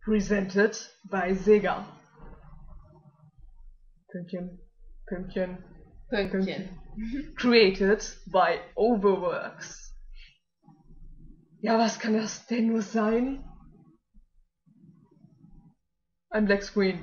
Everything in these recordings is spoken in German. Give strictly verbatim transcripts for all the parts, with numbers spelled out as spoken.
Presented by Sega. Pünktchen, Pünktchen, Pünktchen. Created by Overworks. Ja, was kann das denn nur sein? Ein Black Screen.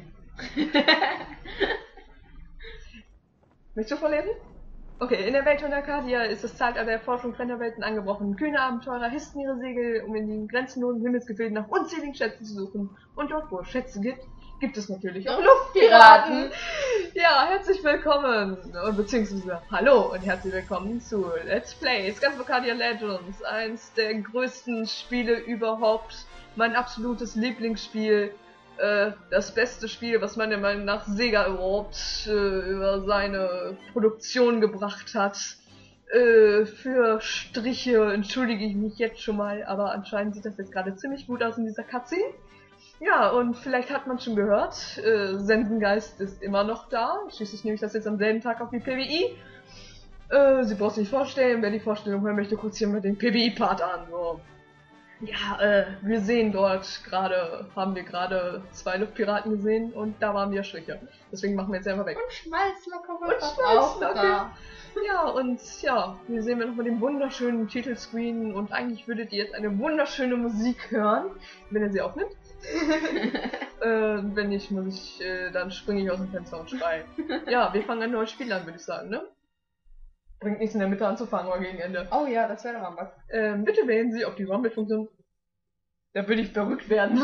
Möchtest du vorlesen? Okay, in der Welt von Arcadia ist das Zeitalter der Forschung fremder Welten angebrochen. Kühne Abenteurer hissten ihre Segel, um in den grenzenlosen Himmelsgefilden nach unzähligen Schätzen zu suchen. Und dort, wo es Schätze gibt, gibt es natürlich auch Luftpiraten. Ja, herzlich willkommen, beziehungsweise hallo und herzlich willkommen zu Let's Play Scum of Arcadia Legends, eins der größten Spiele überhaupt, mein absolutes Lieblingsspiel. Äh, das beste Spiel, was meiner Meinung nach Sega überhaupt äh, über seine Produktion gebracht hat. Äh, für Striche entschuldige ich mich jetzt schon mal, aber anscheinend sieht das jetzt gerade ziemlich gut aus in dieser Cutscene. Ja, und vielleicht hat man schon gehört, äh, Sensengeist ist immer noch da. Schließlich nehme ich das jetzt am selben Tag auf die P B I. Äh, sie braucht sich nicht vorstellen, wer die Vorstellung hören möchte, kurz hier mal den P B I-Part an. So. Ja, äh, wir sehen dort gerade, haben wir gerade zwei Luftpiraten gesehen und da waren wir Striche. Deswegen machen wir jetzt einfach weg. Und Schmalzlocke und Schmalzlocke. Ja, und ja, hier sehen wir nochmal den wunderschönen Titelscreen und eigentlich würdet ihr jetzt eine wunderschöne Musik hören, wenn ihr sie aufnimmt. äh, wenn nicht, muss ich, äh, dann springe ich aus dem Fenster und schrei. Ja, wir fangen ein neues Spiel an, würde ich sagen, ne? Bringt nichts in der Mitte anzufangen oder gegen Ende. Oh ja, das wäre doch mal was. Ähm, bitte wählen Sie, ob die Rumble-Funktion... Da würde ich verrückt werden.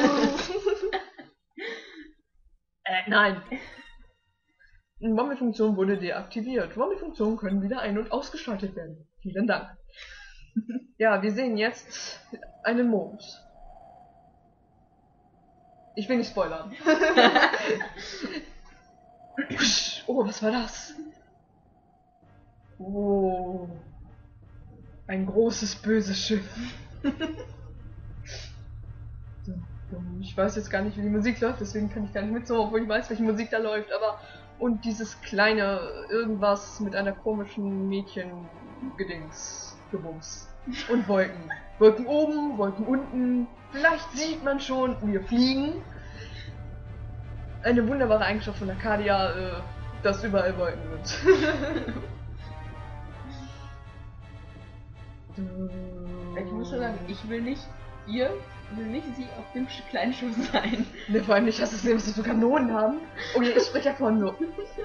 äh, nein. Die Rumble-Funktion wurde deaktiviert. Rumble-Funktionen können wieder ein- und ausgeschaltet werden. Vielen Dank. Ja, wir sehen jetzt einen Mond. Ich will nicht spoilern. Oh, was war das? Oh. Ein großes, böses Schiff. Ich weiß jetzt gar nicht, wie die Musik läuft, deswegen kann ich gar nicht mitsummen, obwohl ich weiß, welche Musik da läuft, aber... Und dieses kleine irgendwas mit einer komischen Mädchen-Gedings, Gebums. Und Wolken. Wolken oben, Wolken unten. Vielleicht sieht man schon, wir fliegen. Eine wunderbare Eigenschaft von Arcadia, äh, dass überall Wolken sind. Ich muss schon sagen, ich will nicht ihr, will nicht sie auf dem kleinen Schiff sein. Ne, vor allem nicht, dass es was sie für Kanonen haben. Okay, ich spreche davon so.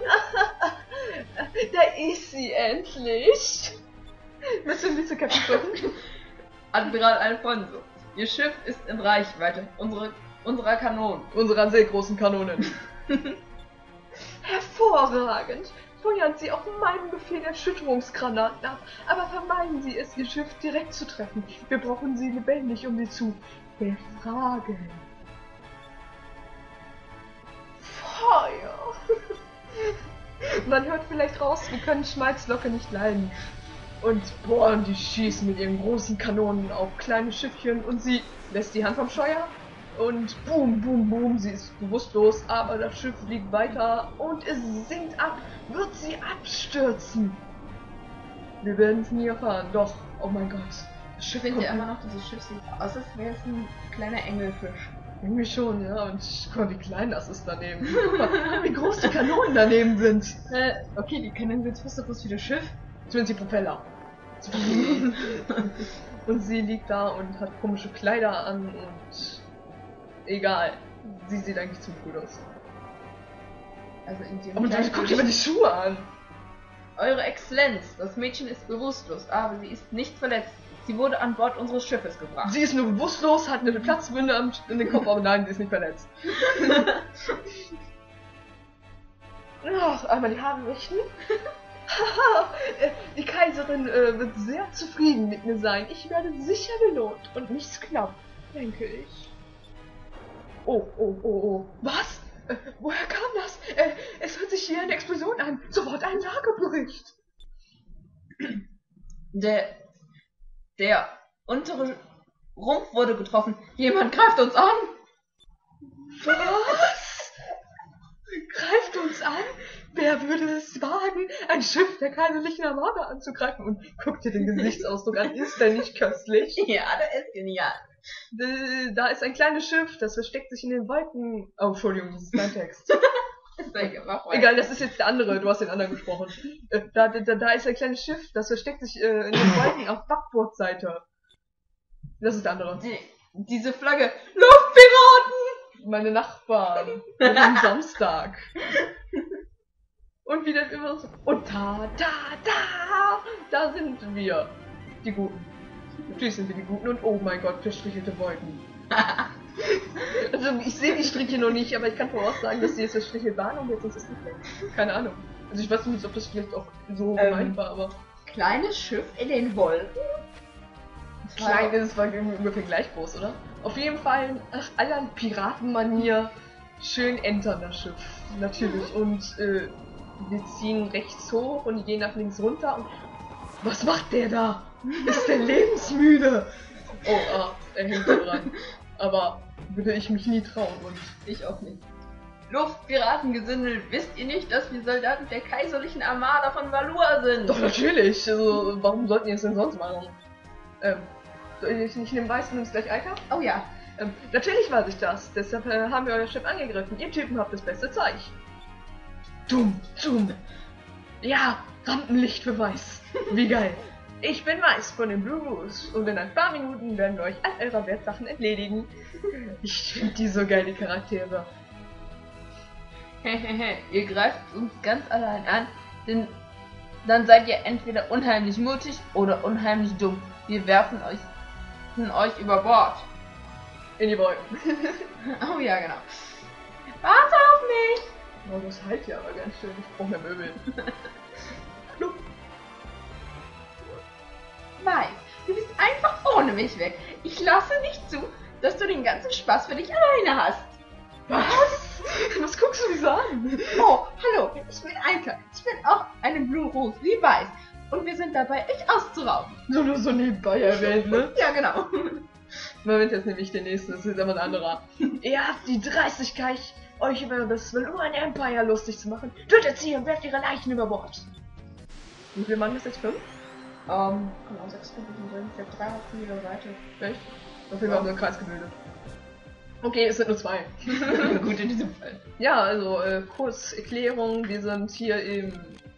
Da ist sie endlich. Willst du ein bisschen Captain drücken? Admiral Alfonso, ihr Schiff ist in Reichweite unsere, unserer Kanonen. Unserer sehr großen Kanonen. Hervorragend! Feuern Sie auf meinen Befehl Erschütterungsgranaten ab, aber vermeiden Sie es, Ihr Schiff direkt zu treffen. Wir brauchen Sie lebendig, um Sie zu befragen. Feuer! Man hört vielleicht raus, wir können Schmalzlocke nicht leiden. Und boah, die schießen mit ihren großen Kanonen auf kleine Schiffchen und sie lässt die Hand vom Steuer. Und boom, boom, boom, sie ist bewusstlos, aber das Schiff fliegt weiter und es sinkt ab. Wird sie abstürzen? Wir werden es nie erfahren. Doch, oh mein Gott. Das Schiff findet ja immer noch, dieses Schiff sieht aus, als wäre es ein kleiner Engelfisch. Irgendwie schon, ja. Und guck mal, wie klein das ist daneben. Guck mal, wie groß die Kanonen daneben sind. Äh, okay, die Kanonen sind fast so groß wie das Schiff. Zumindest die Propeller. Und sie liegt da und hat komische Kleider an und... Egal. Sie sieht eigentlich ziemlich gut aus. Also in dem Aber dann guck dir mal die Schuhe an. Eure Exzellenz, das Mädchen ist bewusstlos, aber sie ist nicht verletzt. Sie wurde an Bord unseres Schiffes gebracht. Sie ist nur bewusstlos, hat eine Platzwunde am in den Kopf, aber nein, sie ist nicht verletzt. Ach, einmal die Haare richten. Die Kaiserin äh, wird sehr zufrieden mit mir sein. Ich werde sicher belohnt und nichts knapp, denke ich. Oh, oh, oh, oh. Was? Äh, woher kam das? Äh, es hört sich hier eine Explosion an. Sofort ein Lagebericht. Der, der untere Rumpf wurde getroffen. Jemand greift uns an. Was? Greift uns an? Wer würde es wagen, ein Schiff der kaiserlichen Armada anzugreifen? Und guck dir den Gesichtsausdruck an. Ist der nicht köstlich? Ja, der ist genial. D- Da ist ein kleines Schiff, das versteckt sich in den Wolken. Oh, Entschuldigung, das ist mein Text. Egal, das ist jetzt der andere, du hast den anderen gesprochen. Äh, Da, da, da ist ein kleines Schiff, das versteckt sich äh, in den Wolken auf Backbordseite. Das ist der andere. Die, diese Flagge. Luftpiraten! Meine Nachbarn. Am Samstag. Und wieder immer so. Und da, da, da, da sind wir. Die Guten. Natürlich sind wir die Guten und oh mein Gott, verstrichelte Wolken. Also ich sehe die Striche noch nicht, aber ich kann voraussagen, dass sie jetzt verstrichelt waren und jetzt ist es nicht weg. Keine Ahnung. Also ich weiß nicht, ob das vielleicht auch so Ähm, gemeint war, aber... Kleines Schiff in den Wolken? Klein ist es war irgendwie ungefähr gleich groß, oder? Auf jeden Fall nach aller Piratenmanier schön entern das Schiff. Natürlich. Und äh, wir ziehen rechts hoch und gehen nach links runter und... Was macht der da? Ist der lebensmüde? Oh, ah, er hängt da dran. Aber würde ich mich nie trauen und Ich auch nicht. Luftpiratengesindel, wisst ihr nicht, dass wir Soldaten der kaiserlichen Armada von Valur sind? doch natürlich. Also warum sollten die es denn sonst machen? Ähm, soll ich nicht nehmen Weißen und gleich Eika? Oh ja. Ähm, natürlich weiß ich das. Deshalb äh, haben wir euer Schiff angegriffen. Ihr Typen habt das beste Zeug. Dumm, dumm. Ja, Rampenlichtbeweis. Wie geil. Ich bin Weiß von den Blue Moose und in ein paar Minuten werden wir euch all eurer Wertsachen entledigen. Ich finde die so geil, die Charaktere. Hehehe, ihr greift uns ganz allein an, denn dann seid ihr entweder unheimlich mutig oder unheimlich dumm. Wir werfen euch, euch über Bord. In die Wolken. Oh ja, genau. Warte auf mich! Oh, das halt ja aber ganz schön. Ich brauche mehr Möbel. Plupp. Weiß, du bist einfach ohne mich weg. Ich lasse nicht zu, dass du den ganzen Spaß für dich alleine hast. Was? Was guckst du mich so an? Oh, hallo, ich bin Eika. Ich bin auch eine Blue Rose wie Weiß. Und wir sind dabei, euch auszurauben. So nur so nebenbei erwähnt, ne? Ja, genau. Moment, jetzt nehme ich den nächsten, das ist jetzt aber ein anderer. Ihr habt die Dreistigkeit, euch über das Valuan Empire lustig zu machen. Tötet sie und werft ihre Leichen über Bord. Wie viel Mann ist jetzt? Fünf? Ähm, genau, sechs Punkte sind für drei auf jeder Seite. Echt? Auf jeden Fall haben wir einen Kreis gebildet. Okay, es sind nur zwei. Gut in diesem Fall. Ja, also äh, kurz Erklärung, wir sind hier im...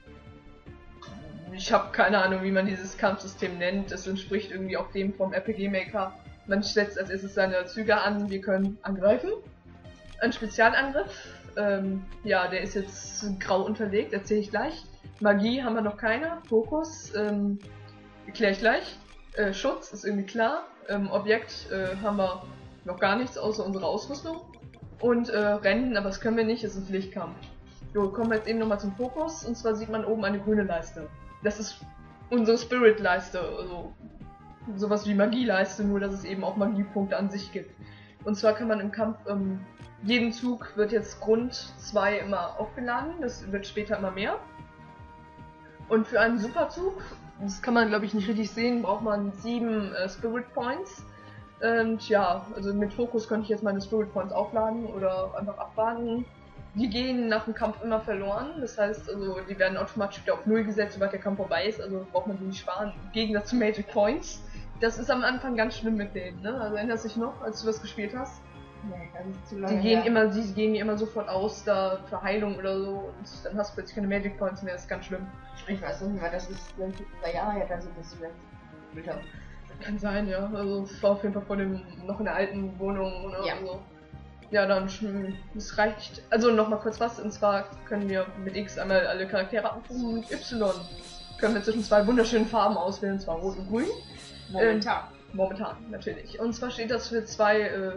Ich habe keine Ahnung, wie man dieses Kampfsystem nennt. Es entspricht irgendwie auch dem vom R P G Maker. Man setzt als erstes seine Züge an, wir können angreifen. Ein Spezialangriff, ähm, ja, der ist jetzt grau unterlegt, erzähle ich gleich. Magie haben wir noch keine, Fokus, ähm, erkläre ich gleich. Äh, Schutz ist irgendwie klar, ähm, Objekt äh, haben wir noch gar nichts außer unsere Ausrüstung. Und äh, Rennen, aber das können wir nicht, ist ein Pflichtkampf. So, kommen wir jetzt eben nochmal zum Fokus, und zwar sieht man oben eine grüne Leiste. Das ist unsere Spirit-Leiste, also sowas wie Magie-Leiste, nur dass es eben auch Magiepunkte an sich gibt. Und zwar kann man im Kampf, ähm, jeden Zug wird jetzt Grund zwei immer aufgeladen, das wird später immer mehr. Und für einen Superzug, das kann man glaube ich nicht richtig sehen, braucht man sieben äh, Spirit Points. Und ja, also mit Fokus könnte ich jetzt meine Spirit Points aufladen oder einfach abwarten. Die gehen nach dem Kampf immer verloren, das heißt, also die werden automatisch wieder auf null gesetzt, sobald der Kampf vorbei ist, also braucht man die nicht sparen. Im Gegensatz zu Magic Points. Das ist am Anfang ganz schlimm mit denen, ne? Also erinnerst du dich noch, als du das gespielt hast? Nee, das ist zu lange Die gehen her. immer, die gehen immer sofort aus, da für Heilung oder so, und dann hast du plötzlich keine Magic Points mehr, das ist ganz schlimm. Ich weiß nicht mehr, das ist zwei Jahre her, dass ich das vielleicht gespielt habe. Kann sein, ja. Also es war auf jeden Fall vor dem noch in der alten Wohnung oder Ja. so. Ja, dann sch- es reicht. Also noch mal kurz was, und zwar können wir mit X einmal alle Charaktere abrufen und mit Y können wir zwischen zwei wunderschönen Farben auswählen, und zwar Rot und Grün. Momentan. Momentan, natürlich. Und zwar steht das für zwei äh,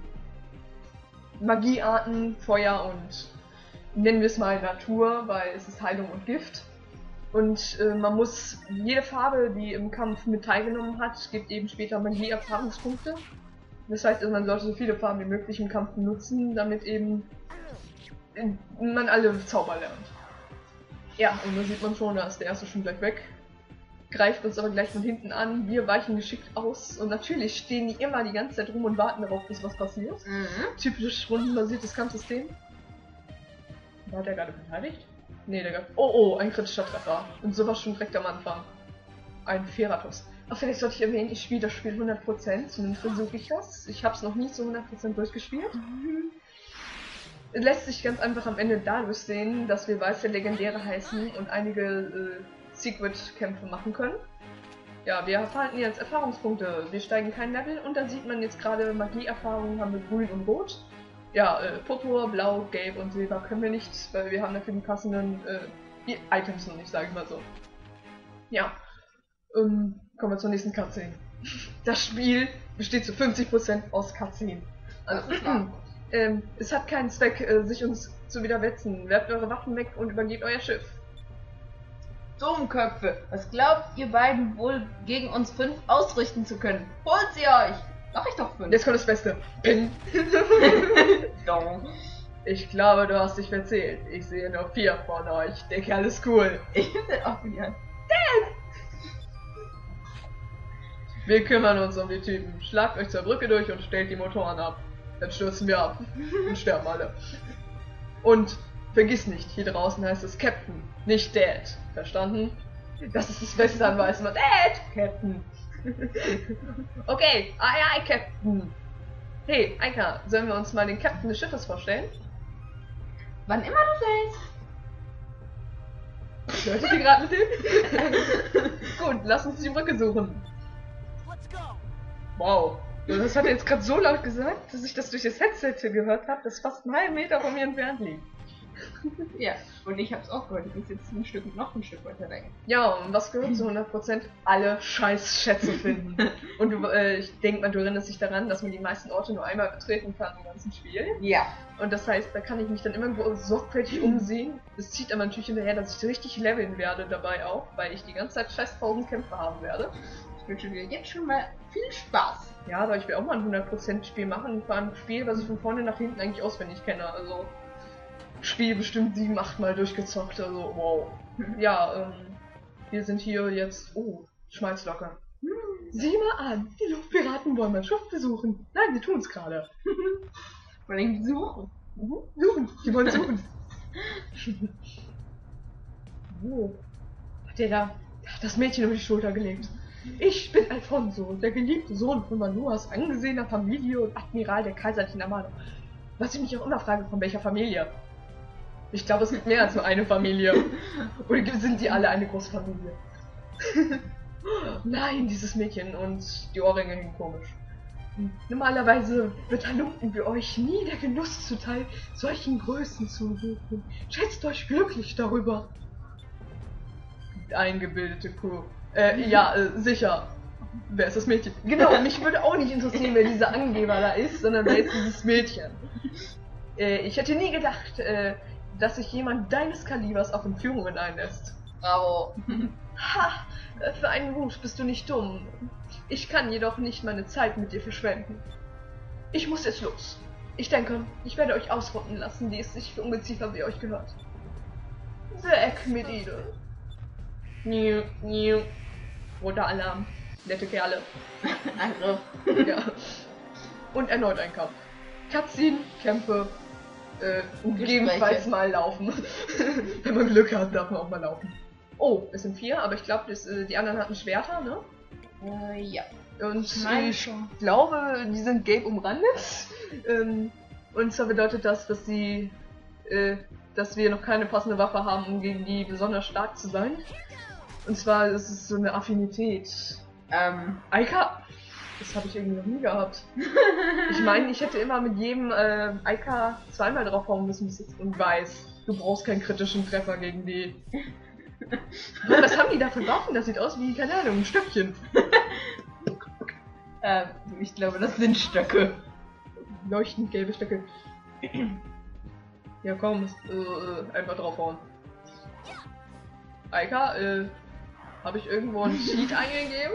Magiearten, Feuer und nennen wir es mal Natur, weil es ist Heilung und Gift. Und äh, man muss, jede Farbe, die im Kampf mit teilgenommen hat, gibt eben später Magie-Erfahrungspunkte. Das heißt, also, man sollte so viele Farben wie möglich im Kampf benutzen, damit eben äh, man alle Zauber lernt. Ja, und da sieht man schon, da ist der erste schon gleich weg. Greift uns aber gleich von hinten an, wir weichen geschickt aus und natürlich stehen die immer die ganze Zeit rum und warten darauf, bis was passiert. Mhm. Typisch rundenbasiertes Kampfsystem. War der gerade beteiligt? Nee, der gab. Oh oh, ein kritischer Treffer. Und sowas schon direkt am Anfang. Ein Feratus. Ach, vielleicht sollte ich erwähnen, ich spiele das Spiel hundert Prozent, zumindest versuche ich das. Ich habe es noch nie zu hundert Prozent durchgespielt. Mhm. Es lässt sich ganz einfach am Ende dadurch sehen, dass wir weiße Legendäre heißen und einige äh, Secret-Kämpfe machen können. Ja, wir erhalten jetzt Erfahrungspunkte, wir steigen kein Level und da sieht man jetzt gerade Magie-Erfahrungen haben wir grün und rot. Ja, äh, Purpur, Blau, Gelb und Silber können wir nicht, weil wir haben dafür die passenden äh, Items noch nicht, sage ich mal so. Ja, ähm, kommen wir zur nächsten Cutscene. Das Spiel besteht zu fünfzig Prozent aus Cutscene. Also, ähm, es hat keinen Zweck, äh, sich uns zu widersetzen. Werft eure Waffen weg und übergebt euer Schiff. Dummköpfe, was glaubt ihr beiden wohl gegen uns fünf ausrichten zu können? Holt sie euch! Sag ich doch fünf. Jetzt kommt das Beste. Ping. Ich glaube, du hast dich verzählt. Ich sehe nur vier von euch. Der Kerl ist cool. Ich bin auch wieder. Wir kümmern uns um die Typen. Schlagt euch zur Brücke durch und stellt die Motoren ab. Dann stürzen wir ab und sterben alle. Und vergiss nicht, hier draußen heißt es Captain, nicht Dad. Verstanden? Das ist das Beste an Weißmann. Dad! Captain. Okay, aye aye, Captain. Hey, Eika, sollen wir uns mal den Captain des Schiffes vorstellen? Wann immer du willst. Hört ihr gerade mit dem? Gut, lass uns die Brücke suchen. Wow, das hat er jetzt gerade so laut gesagt, dass ich das durch das Headset gehört habe, das fast einen halben Meter von mir entfernt liegt. Ja, und ich hab's auch gehört, ich muss jetzt ein Stück, noch ein Stück weiter weg. Ja, und was gehört zu hundert Prozent? Alle scheiß Schätze finden. Und du, äh, ich denke mal, du erinnerst dich daran, dass man die meisten Orte nur einmal betreten kann im ganzen Spiel. Ja. Und das heißt, da kann ich mich dann immer sorgfältig umsehen. Das zieht aber natürlich hinterher, dass ich richtig leveln werde dabei auch, weil ich die ganze Zeit scheiß tausend Kämpfe haben werde. Ich wünsche dir jetzt schon mal viel Spaß. Ja, aber ich will auch mal ein hundert Prozent Spiel machen, vor allem ein Spiel, was ich von vorne nach hinten eigentlich auswendig kenne. Also Spiel bestimmt sieben, acht Mal durchgezockt, also wow. Ja, ähm, wir sind hier jetzt... Oh, Schmalzlocke. Hm, sieh mal an, die Luftpiraten wollen mein Schiff besuchen. Nein, sie tun's gerade. Wollen die suchen? Mhm, suchen, die wollen suchen. Oh, hat der da das Mädchen über die Schulter gelegt. Ich bin Alfonso, der geliebte Sohn von Manuas angesehener Familie und Admiral der kaiserlichen Armada. Was ich mich auch immer frage, von welcher Familie? Ich glaube, es gibt mehr als nur eine Familie. Oder sind die alle eine große Familie? Nein, dieses Mädchen und die Ohrringe hängen komisch. Normalerweise wird Halunken wie euch nie der Genuss zuteil, solchen Größen zu suchen. Schätzt euch glücklich darüber. Eingebildete Kuh. Äh, ja, äh, sicher. Wer ist das Mädchen? Genau, mich würde auch nicht interessieren, wer dieser Angeber da ist, sondern wer ist dieses Mädchen. Äh, ich hätte nie gedacht, äh, dass sich jemand deines Kalibers auf Entführungen einlässt. Bravo. Ha, für einen Wunsch bist du nicht dumm. Ich kann jedoch nicht meine Zeit mit dir verschwenden. Ich muss jetzt los. Ich denke, ich werde euch ausrotten lassen, wie es sich für Ungeziefer wie euch gehört. Weg mit ihnen. Niu, niu. Roter Alarm. Nette Kerle. Angriff. Ja. Und erneut ein Kampf. Cutscene, Kämpfe, äh, gegebenenfalls mal laufen. Wenn man Glück hat, darf man auch mal laufen. Oh, es sind vier, aber ich glaube, äh, die anderen hatten Schwerter, ne? Äh, ja. Und Nein, ich schon. glaube, die sind gelb umrandet. Ähm, und zwar bedeutet das, dass sie, äh, dass wir noch keine passende Waffe haben, um gegen die besonders stark zu sein. Und zwar ist es so eine Affinität. Ähm. Eika? Das habe ich irgendwie noch nie gehabt. Ich meine, ich hätte immer mit jedem äh, Eika zweimal draufhauen müssen und weiß, du brauchst keinen kritischen Treffer gegen die. Was haben die da für Waffen? Das sieht aus wie, keine Ahnung, ein Stöckchen. Ähm, ich glaube, das sind Stöcke. Leuchtend gelbe Stöcke. Ja komm, äh, einfach draufhauen. Eika, äh, habe ich irgendwo einen Cheat eingegeben?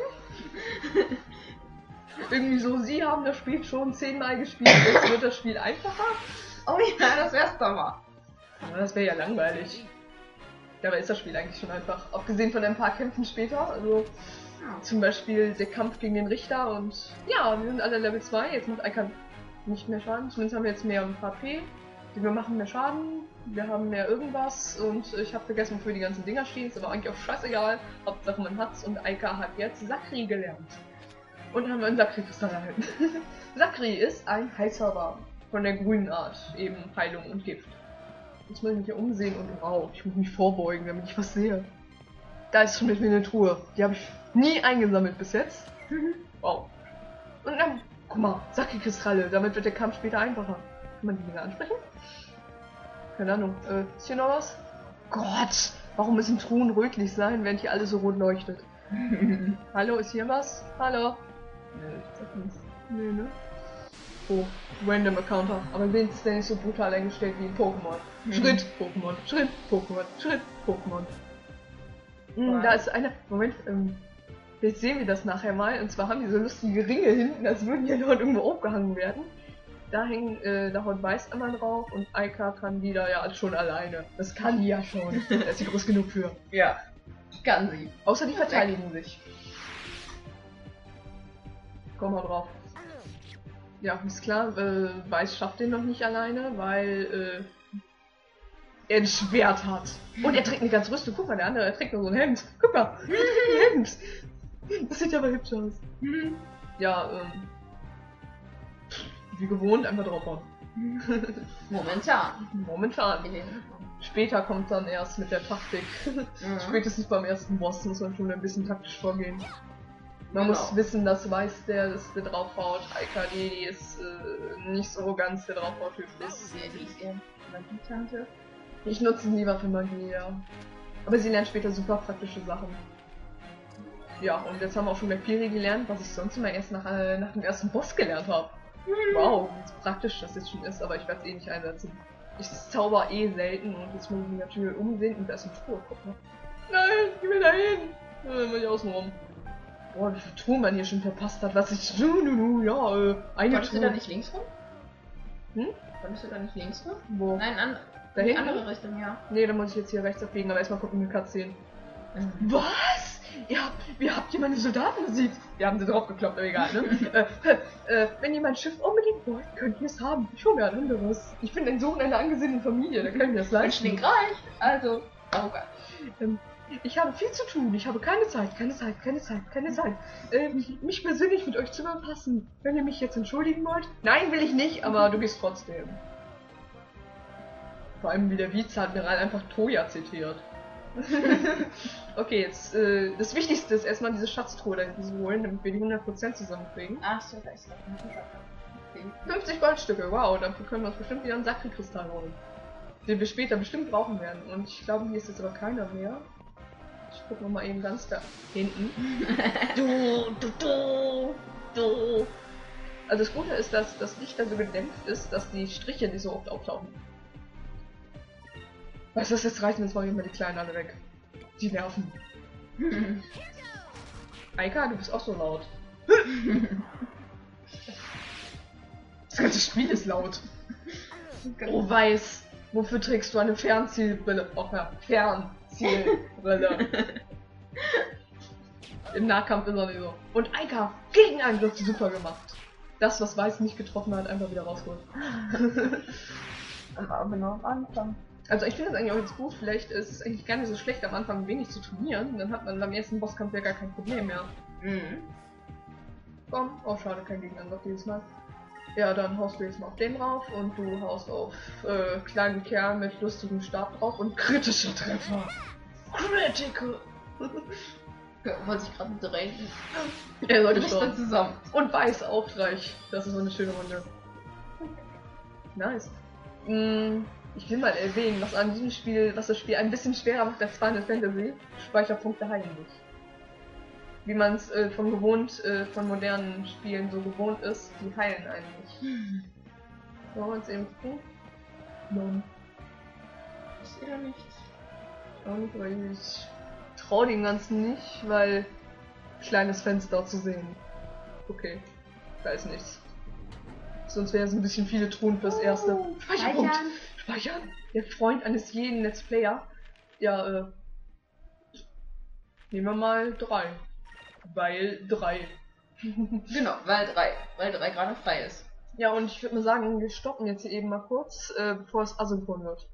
Irgendwie so, sie haben das Spiel schon zehnmal gespielt, jetzt wird das Spiel einfacher? Oh ja, das wär's doch mal. Ja, das wäre ja langweilig. Dabei ist das Spiel eigentlich schon einfach. Abgesehen von ein paar Kämpfen später, also ja. Zum Beispiel der Kampf gegen den Richter und ja, wir sind alle Level zwei, jetzt macht Eika nicht mehr Schaden, zumindest haben wir jetzt mehr H P. wir machen mehr Schaden, wir haben mehr irgendwas und ich habe vergessen, wofür die ganzen Dinger stehen, ist aber eigentlich auch scheißegal. Hauptsache man hat's und Aika hat jetzt Sakri gelernt. Und haben einen Sakri-Kristall erhalten. Sakri ist ein Heilzauber von der grünen Art, eben Heilung und Gift. Jetzt muss ich mich hier umsehen und wow, ich muss mich vorbeugen, damit ich was sehe. Da ist schon mit mir eine Truhe. Die habe ich nie eingesammelt bis jetzt. Wow. Und dann, guck mal, Sakri-Kristalle, damit wird der Kampf später einfacher. Kann man die Dinge ansprechen? Keine Ahnung. Äh, ist hier noch was? Gott, warum müssen Truhen rötlich sein, während hier alles so rot leuchtet? Hallo, ist hier was? Hallo? Nö, ich sag nichts. Nö, ne? Oh, Random Encounter. Aber wenigstens ist der nicht so brutal eingestellt wie in Pokémon. Mhm. Schritt, Pokémon, Schritt, Pokémon, Schritt, Pokémon. Hm, da ist einer. Moment, ähm. Jetzt sehen wir das nachher mal. Und zwar haben die so lustige Ringe hinten, als würden die dort irgendwo aufgehangen werden. Da hängen, äh, da haut Weiß einmal drauf und Aika kann die da ja schon alleine. Das kann die ja schon. Da ist sie groß genug für. Ja, kann sie. Außer die verteidigen sich. Komm mal drauf. Ja, ist klar, äh, Weiß schafft den noch nicht alleine, weil äh, er ein Schwert hat. Und er trägt eine ganze Rüstung. Guck mal, der andere, er trägt nur so ein Hemd. Guck mal, ein Hemd. Das sieht aber hübsch aus. Ja, ähm. Wie gewohnt, einfach draufhauen. Momentan. Momentan. Später kommt dann erst mit der Taktik. Mhm. Spätestens beim ersten Boss muss man schon ein bisschen taktisch vorgehen. Man Genau. muss wissen, dass Weiß der, das der draufhaut, Aika die, die ist äh, nicht so ganz der draufhaut-Typ ist. Die ist eher Magie-Tante. Ich nutze sie lieber für Magie, ja. Aber sie lernt später super praktische Sachen. Ja, und jetzt haben wir auch schon Valkyrie gelernt, was ich sonst immer erst nach, äh, nach dem ersten Boss gelernt habe. Wow, wie praktisch das jetzt schon ist, aber ich werde es eh nicht einsetzen. Ich zauber eh selten und jetzt muss ich mich natürlich umsehen und da ist eine Truhe, guck mal. Nein, ich will da hin! Äh, muss ich außen rum. Boah, wie viel Truhen man hier schon verpasst hat, was ich. Nu, nu, nu, ja, äh, eine Konntest du Truhe. da nicht links rum? Hm? Konntest du da nicht links rum? Wo? Nein, an Da die hinten? andere Richtung, ja. Nee, da muss ich jetzt hier rechts abbiegen, aber erstmal gucken, wie Cutscene. Mhm. Was? Ihr habt, wie habt ihr meine Soldaten besiegt? Wir haben sie draufgekloppt, aber egal, ne? äh, äh, wenn ihr mein Schiff unbedingt wollt, könnt ihr es haben. Ich hole mir ein anderes. Ich bin ein Sohn einer angesehenen Familie, da können wir es Und leisten. stinkreich. Also, oh Gott. Ähm, ich habe viel zu tun, ich habe keine Zeit, keine Zeit, keine Zeit, keine Zeit. Äh, mich persönlich mit euch zu befassen. Wenn ihr mich jetzt entschuldigen wollt? Nein, will ich nicht, aber du gehst trotzdem. Vor allem wie der Vizeadmiral einfach Toya zitiert. Okay, jetzt, äh, das Wichtigste ist erstmal diese Schatztruhe da hinten zu holen, damit wir die hundert Prozent zusammenkriegen. Ach so, da ist das. Okay. fünfzig Goldstücke, wow, dafür können wir uns bestimmt wieder einen Sakri-Kristall holen. Den wir später bestimmt brauchen werden. Und ich glaube, hier ist jetzt aber keiner mehr. Ich gucke mal eben ganz da hinten. Du, du, du, du. Also das Gute ist, dass das Licht da so gedämpft ist, dass die Striche nicht so oft auftauchen. Was ist jetzt reichen? Jetzt mache ich mal die Kleinen alle weg. Die nerven. Aika, du bist auch so laut. Das ganze Spiel ist laut. Oh, Weiß. Wofür trägst du eine Fernzielbrille? Oh ja, Fernzielbrille. Im Nahkampf ist er nicht so. Und Aika, Gegenangriff super gemacht. Das, was Weiß nicht getroffen hat, einfach wieder rausholt. Aber genau am Anfang. Also ich finde das eigentlich auch jetzt gut, vielleicht ist es eigentlich gar nicht so schlecht am Anfang wenig zu trainieren, dann hat man beim ersten Bosskampf ja gar kein Problem mehr. Mhm. Komm, oh schade, kein Gegenangriff dieses Mal. Ja, dann haust du jetzt mal auf den drauf und du haust auf äh, kleinen Kerl mit lustigem Stab drauf und kritischer Treffer. Critical! Wollte ich gerade drehen. Er sollte Bricht dann schon. zusammen. Und Weiß auch gleich. Das ist so eine schöne Runde. Nice. Mm, ich will mal erwähnen, was an diesem Spiel, was das Spiel ein bisschen schwerer macht als Final Fantasy. Speicherpunkte heilen nicht. Wie man es äh, von gewohnt, äh, von modernen Spielen so gewohnt ist, die heilen einen nicht. Wollen wir uns eben gucken? Nein. Ich sehe da nichts. Auch nicht, weil ich traue dem Ganzen nicht, weil kleines Fenster zu sehen. Okay, da ist nichts. Sonst wäre es ein bisschen viele Truhen fürs erste. Oh, Speicherpunkt! Speichern! Der Freund eines jeden Let's Player. Ja, äh. Nehmen wir mal drei. Weil drei. Genau, weil drei. Weil drei gerade frei ist. Ja, und ich würde mal sagen, wir stoppen jetzt hier eben mal kurz, äh, bevor es asynchron wird.